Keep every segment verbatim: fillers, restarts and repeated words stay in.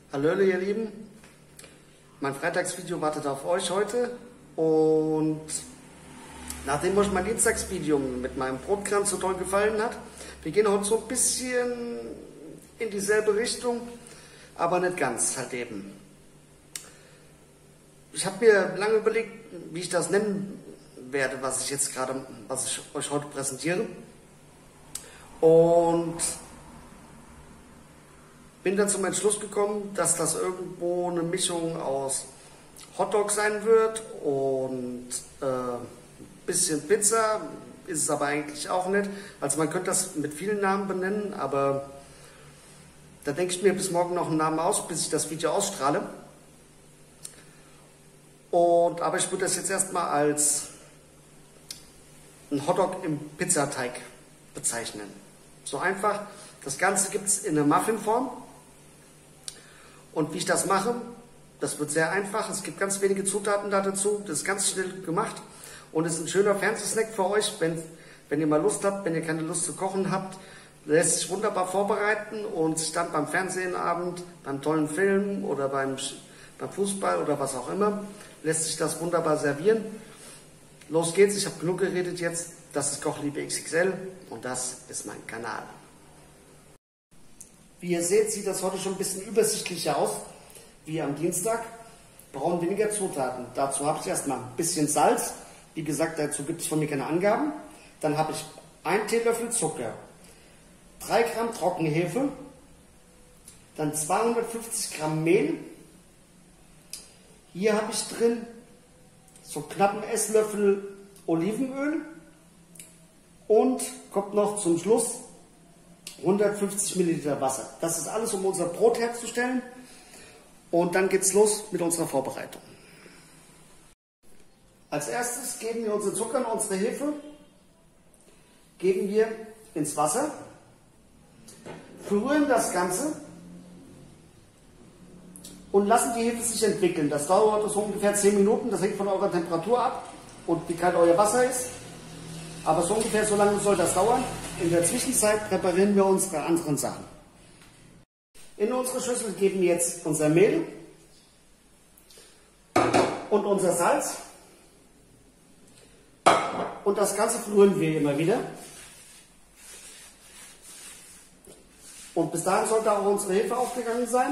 Hallöle ihr Lieben, mein Freitagsvideo wartet auf euch heute und nachdem euch mein Dienstagsvideo mit meinem Brotkranz so toll gefallen hat, wir gehen heute so ein bisschen in dieselbe Richtung, aber nicht ganz halt eben. Ich habe mir lange überlegt, wie ich das nennen werde, was ich jetzt gerade, was ich euch heute präsentiere, und bin dann zum Entschluss gekommen, dass das irgendwo eine Mischung aus Hotdog sein wird und äh, ein bisschen Pizza, ist es aber eigentlich auch nicht. Also man könnte das mit vielen Namen benennen, aber da denke ich mir bis morgen noch einen Namen aus, bis ich das Video ausstrahle. Und, aber ich würde das jetzt erstmal als ein Hotdog im Pizzateig bezeichnen. So einfach. Das Ganze gibt es in der Muffinform. Und wie ich das mache, das wird sehr einfach. Es gibt ganz wenige Zutaten da dazu. Das ist ganz schnell gemacht. Und es ist ein schöner Fernsehsnack für euch, wenn, wenn ihr mal Lust habt, wenn ihr keine Lust zu kochen habt. Lässt sich wunderbar vorbereiten und sich dann beim Fernsehenabend, beim tollen Film oder beim, beim Fußball oder was auch immer, lässt sich das wunderbar servieren. Los geht's, ich habe genug geredet jetzt. Das ist Kochliebe X X L und das ist mein Kanal. Wie ihr seht, sieht das heute schon ein bisschen übersichtlicher aus, wie am Dienstag. Wir brauchen weniger Zutaten. Dazu habe ich erstmal ein bisschen Salz. Wie gesagt, dazu gibt es von mir keine Angaben. Dann habe ich einen Teelöffel Zucker, drei Gramm Trockenhefe, dann zweihundertfünfzig Gramm Mehl. Hier habe ich drin so knapp einen Esslöffel Olivenöl und kommt noch zum Schluss hundertfünfzig Milliliter Wasser. Das ist alles, um unser Brot herzustellen. Und dann geht's los mit unserer Vorbereitung. Als erstes geben wir unsere Zucker und unsere Hefe geben wir ins Wasser, verrühren das Ganze und lassen die Hefe sich entwickeln. Das dauert so ungefähr zehn Minuten, das hängt von eurer Temperatur ab und wie kalt euer Wasser ist. Aber so ungefähr so lange soll das dauern. In der Zwischenzeit präparieren wir unsere anderen Sachen. In unsere Schüssel geben wir jetzt unser Mehl und unser Salz. Und das Ganze verrühren wir immer wieder. Und bis dahin sollte auch unsere Hefe aufgegangen sein.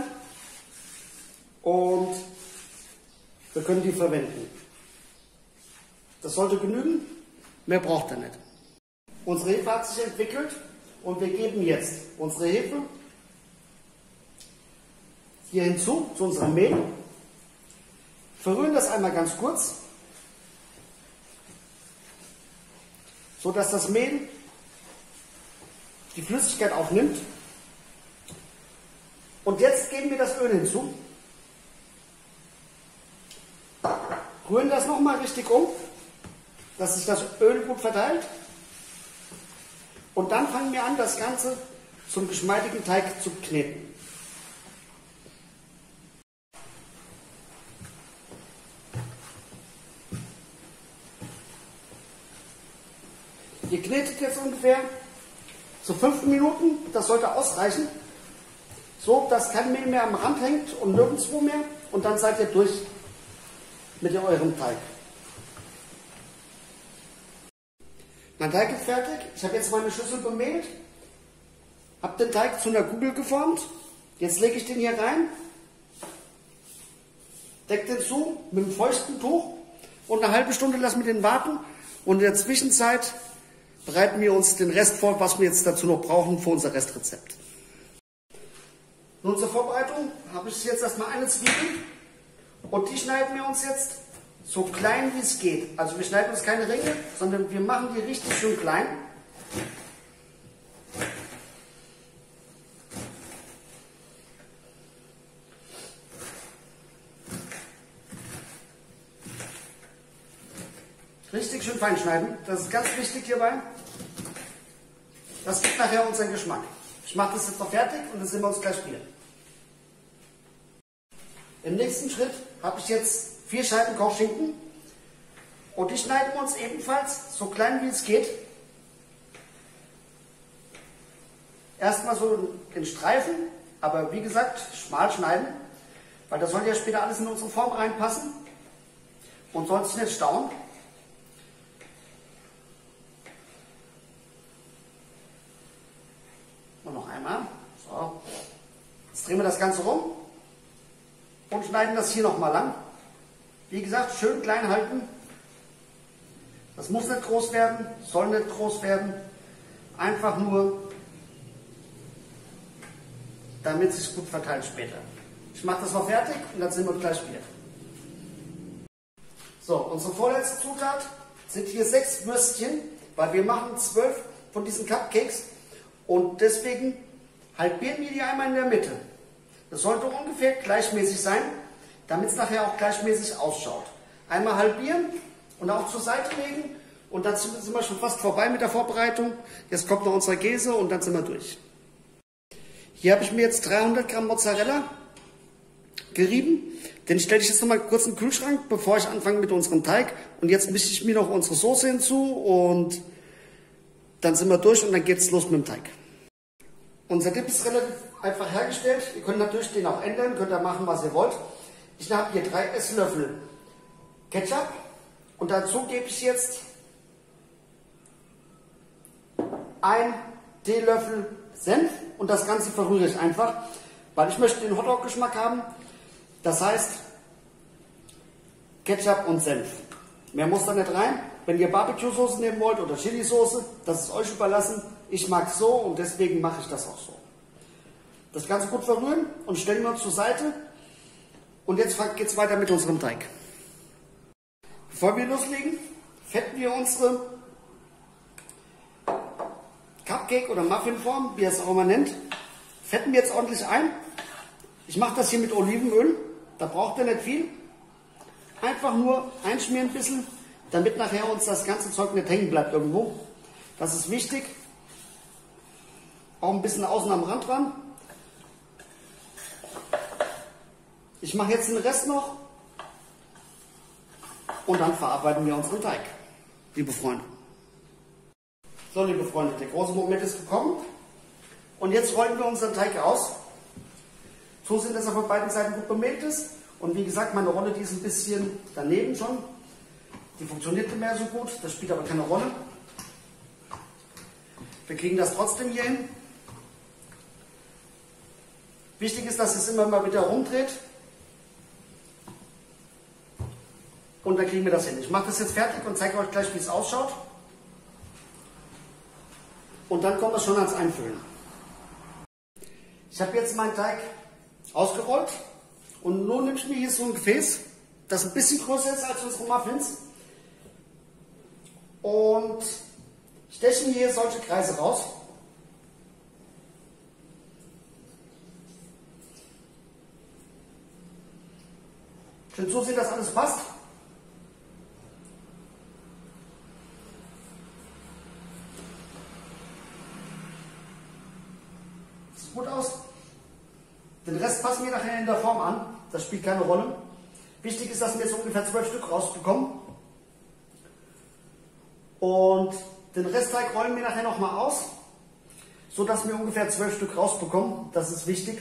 Und wir können die verwenden. Das sollte genügen. Mehr braucht er nicht. Unsere Hefe hat sich entwickelt und wir geben jetzt unsere Hefe hier hinzu, zu unserem Mehl. Verrühren das einmal ganz kurz, so dass das Mehl die Flüssigkeit aufnimmt. Und jetzt geben wir das Öl hinzu. Rühren das nochmal richtig um, dass sich das Öl gut verteilt. Und dann fangen wir an, das Ganze zum geschmeidigen Teig zu kneten. Ihr knetet jetzt ungefähr so fünf Minuten, das sollte ausreichen, so dass kein Mehl mehr am Rand hängt und nirgendwo mehr, und dann seid ihr durch mit eurem Teig. Mein Teig ist fertig. Ich habe jetzt meine Schüssel bemehlt, habe den Teig zu einer Kugel geformt. Jetzt lege ich den hier rein, decke den zu mit einem feuchten Tuch und eine halbe Stunde lassen wir den warten. Und in der Zwischenzeit bereiten wir uns den Rest vor, was wir jetzt dazu noch brauchen für unser Restrezept. Nun zur Vorbereitung habe ich jetzt erstmal eine Zwiebel und die schneiden wir uns jetzt so klein wie es geht. Also wir schneiden uns keine Ringe, sondern wir machen die richtig schön klein. Richtig schön fein schneiden, das ist ganz wichtig hierbei. Das gibt nachher unseren Geschmack. Ich mache das jetzt noch fertig und dann sehen wir uns gleich wieder. Im nächsten Schritt habe ich jetzt vier Scheiben Kochschinken und die schneiden wir uns ebenfalls so klein wie es geht. Erstmal so in Streifen, aber wie gesagt, schmal schneiden. weil das soll ja später alles in unsere Form reinpassen und soll sich nicht stauen. Und noch einmal. So. Jetzt drehen wir das Ganze rum und schneiden das hier nochmal lang. Wie gesagt, schön klein halten. Das muss nicht groß werden, soll nicht groß werden. Einfach nur, damit es sich gut verteilt später. Ich mache das noch fertig und dann sind wir gleich wieder. So, unsere vorletzte Zutat sind hier sechs Würstchen, weil wir machen zwölf von diesen Cupcakes und deswegen halbieren wir die einmal in der Mitte. Das sollte ungefähr gleichmäßig sein, damit es nachher auch gleichmäßig ausschaut. Einmal halbieren und auch zur Seite legen und dann sind wir schon fast vorbei mit der Vorbereitung. Jetzt kommt noch unser Käse und dann sind wir durch. Hier habe ich mir jetzt dreihundert Gramm Mozzarella gerieben. Den stelle ich jetzt noch mal kurz in den Kühlschrank, bevor ich anfange mit unserem Teig. Und jetzt mische ich mir noch unsere Soße hinzu und dann sind wir durch und dann geht es los mit dem Teig. Unser Dip ist relativ einfach hergestellt. Ihr könnt natürlich den auch ändern, könnt ihr machen, was ihr wollt. Ich habe hier drei Esslöffel Ketchup und dazu gebe ich jetzt ein Teelöffel Senf und das Ganze verrühre ich einfach, weil ich möchte den Hotdog-Geschmack haben. Das heißt Ketchup und Senf. Mehr muss da nicht rein. Wenn ihr Barbecue-Soße nehmen wollt oder Chili-Soße, das ist euch überlassen. Ich mag es so und deswegen mache ich das auch so. Das Ganze gut verrühren und stellen wir uns zur Seite. Und jetzt geht es weiter mit unserem Teig. Bevor wir loslegen, fetten wir unsere Cupcake oder Muffinform, wie ihr es auch immer nennt, fetten wir jetzt ordentlich ein. Ich mache das hier mit Olivenöl, da braucht ihr nicht viel. Einfach nur einschmieren ein bisschen, damit nachher uns das ganze Zeug nicht hängen bleibt irgendwo. Das ist wichtig. Auch ein bisschen außen am Rand dran. Ich mache jetzt den Rest noch und dann verarbeiten wir unseren Teig, liebe Freunde. So, liebe Freunde, der große Moment ist gekommen und jetzt rollen wir unseren Teig aus. Zusehen, dass er von beiden Seiten gut bemehlt ist und wie gesagt, meine Rolle, die ist ein bisschen daneben schon. Die funktioniert nicht mehr so gut, das spielt aber keine Rolle. Wir kriegen das trotzdem hier hin. Wichtig ist, dass es immer mal wieder rumdreht. Und dann kriegen wir das hin. Ich mache das jetzt fertig und zeige euch gleich, wie es ausschaut. Und dann kommt das schon ans Einfüllen. Ich habe jetzt meinen Teig ausgerollt und nun nehme ich mir hier so ein Gefäß, das ein bisschen größer ist als unsere Muffins. Und steche hier solche Kreise raus. Schön zusehen, dass alles passt. Sieht gut aus. Den Rest passen wir nachher in der Form an. Das spielt keine Rolle. Wichtig ist, dass wir jetzt ungefähr zwölf Stück rausbekommen. Und den Restteig rollen wir nachher nochmal aus, so dass wir ungefähr zwölf Stück rausbekommen. Das ist wichtig.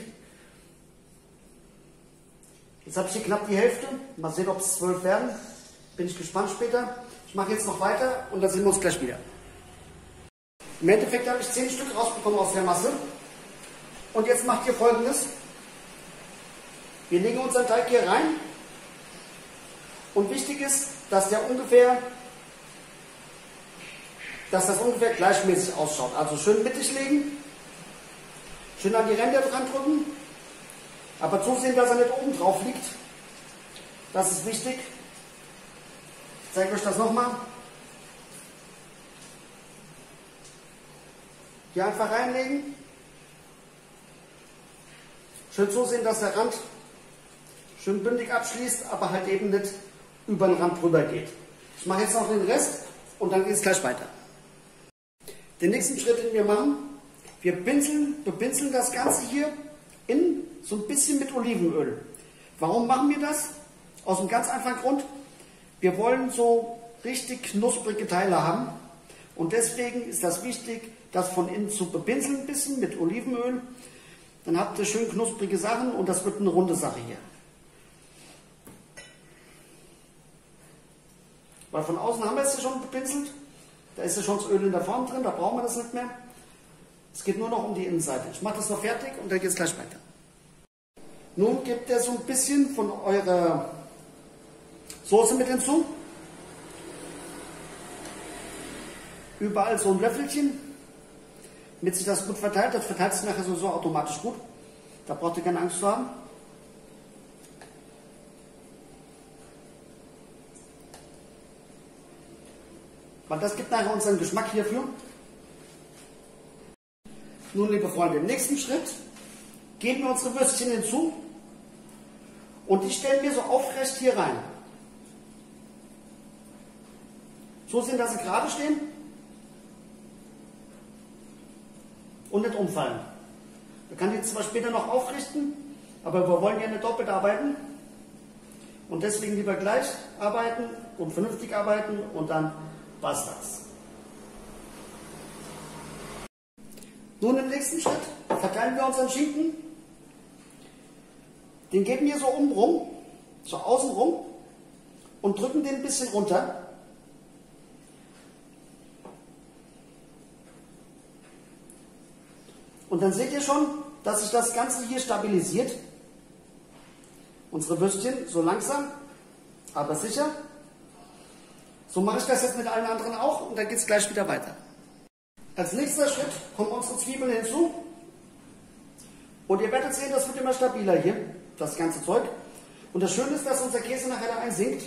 Jetzt habe ich hier knapp die Hälfte. Mal sehen, ob es zwölf werden. Bin ich gespannt später. Ich mache jetzt noch weiter und dann sehen wir uns gleich wieder. Im Endeffekt habe ich zehn Stück rausbekommen aus der Masse. Und jetzt macht ihr Folgendes. Wir legen unseren Teig hier rein. Und wichtig ist, dass der ungefähr, dass das ungefähr gleichmäßig ausschaut. Also schön mittig legen. Schön an die Ränder dran drücken. Aber zusehen, dass er nicht oben drauf liegt. Das ist wichtig. Ich zeige euch das nochmal. Hier einfach reinlegen. Schön zusehen, dass der Rand schön bündig abschließt, aber halt eben nicht über den Rand drüber geht. Ich mache jetzt noch den Rest und dann geht es gleich weiter. Den nächsten Schritt, den wir machen, wir pinseln, bepinseln das Ganze hier in so ein bisschen mit Olivenöl. Warum machen wir das? Aus einem ganz einfachen Grund. Wir wollen so richtig knusprige Teile haben und deswegen ist das wichtig, das von innen zu bepinseln ein bisschen mit Olivenöl. Dann habt ihr schön knusprige Sachen und das wird eine runde Sache hier. Weil von außen haben wir es ja schon gepinselt. Da ist ja schon das Öl in der Form drin, da brauchen wir das nicht mehr. Es geht nur noch um die Innenseite. Ich mache das noch fertig und dann geht es gleich weiter. Nun gebt ihr so ein bisschen von eurer Soße mit hinzu. Überall so ein Löffelchen, damit sich das gut verteilt. Das verteilt sich nachher sowieso automatisch gut. Da braucht ihr keine Angst zu haben. Weil das gibt nachher unseren Geschmack hierfür. Nun, liebe Freunde, im nächsten Schritt geben wir unsere Würstchen hinzu und die stellen wir so aufrecht hier rein. So sehen, dass sie gerade stehen und nicht umfallen. Wir können die zwar später noch aufrichten, aber wir wollen ja nicht doppelt arbeiten und deswegen lieber gleich arbeiten und vernünftig arbeiten und dann war's das. Nun im nächsten Schritt verteilen wir unseren Schinken. Den geben wir so um rum, so außen rum und drücken den ein bisschen runter. Und dann seht ihr schon, dass sich das Ganze hier stabilisiert. Unsere Würstchen so langsam, aber sicher. So mache ich das jetzt mit allen anderen auch und dann geht es gleich wieder weiter. Als nächster Schritt kommen unsere Zwiebeln hinzu. Und ihr werdet sehen, das wird immer stabiler hier, das ganze Zeug. Und das Schöne ist, dass unser Käse nachher da einsinkt.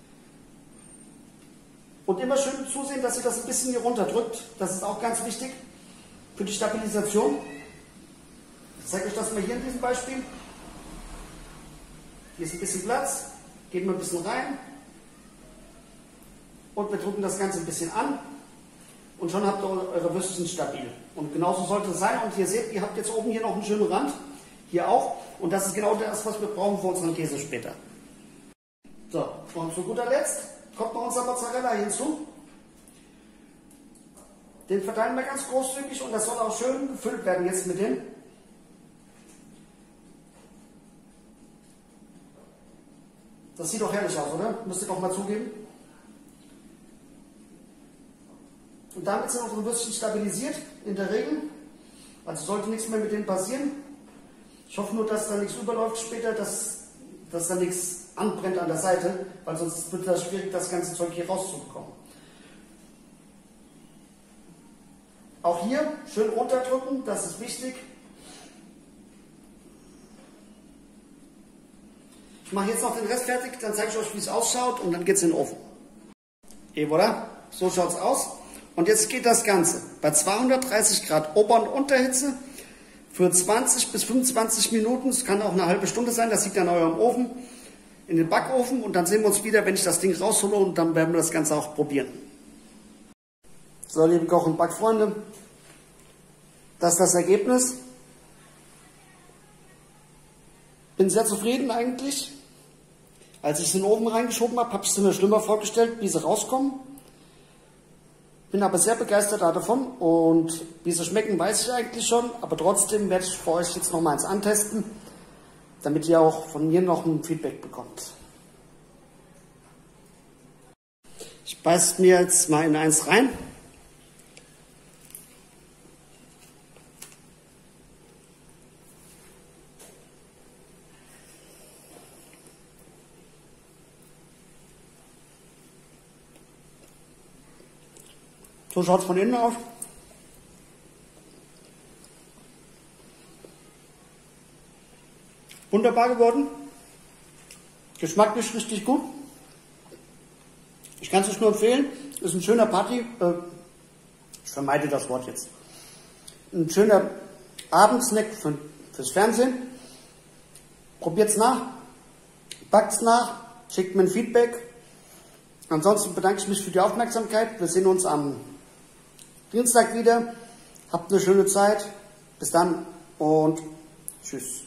Und immer schön zusehen, dass ihr das ein bisschen hier runterdrückt. Das ist auch ganz wichtig für die Stabilisation. Ich zeige euch das mal hier in diesem Beispiel. Hier ist ein bisschen Platz, geben wir ein bisschen rein. Und wir drücken das Ganze ein bisschen an und schon habt ihr eure Würstchen stabil. Und genauso sollte es sein. Und ihr seht, ihr habt jetzt oben hier noch einen schönen Rand, hier auch. Und das ist genau das, was wir brauchen für unseren Käse später. So, und zu guter Letzt kommt noch unser Mozzarella hinzu. Den verteilen wir ganz großzügig und das soll auch schön gefüllt werden jetzt mit dem. Das sieht doch herrlich aus, oder? Müsst ihr doch mal zugeben. Und damit sind unsere Würstchen stabilisiert, in der Regel. Also sollte nichts mehr mit denen passieren. Ich hoffe nur, dass da nichts überläuft später, dass, dass da nichts anbrennt an der Seite, weil sonst wird das schwierig, das ganze Zeug hier rauszubekommen. Auch hier schön runterdrücken, das ist wichtig. Ich mache jetzt noch den Rest fertig, dann zeige ich euch, wie es ausschaut und dann geht es in den Ofen. Et voilà, so schaut es aus. Und jetzt geht das Ganze bei zweihundertdreißig Grad Ober- und Unterhitze für zwanzig bis fünfundzwanzig Minuten. Es kann auch eine halbe Stunde sein, das liegt an eurem Ofen, in den Backofen. Und dann sehen wir uns wieder, wenn ich das Ding raushole und dann werden wir das Ganze auch probieren. So, liebe Koch- und Backfreunde, das ist das Ergebnis. Bin sehr zufrieden eigentlich. Als ich es in den Ofen reingeschoben habe, habe ich es mir schlimmer vorgestellt, wie sie rauskommen. Bin aber sehr begeistert davon und wie sie schmecken, weiß ich eigentlich schon, aber trotzdem werde ich für euch jetzt noch mal eins antesten, damit ihr auch von mir noch ein Feedback bekommt. Ich beiße mir jetzt mal in eins rein. So schaut es von innen aus. Wunderbar geworden. Geschmacklich richtig gut. Ich kann es euch nur empfehlen. Ist ein schöner Party. Äh, ich vermeide das Wort jetzt. Ein schöner Abendsnack für, fürs Fernsehen. Probiert es nach. Backt es nach. Schickt mir ein Feedback. Ansonsten bedanke ich mich für die Aufmerksamkeit. Wir sehen uns am Dienstag wieder. Habt eine schöne Zeit. Bis dann und tschüss.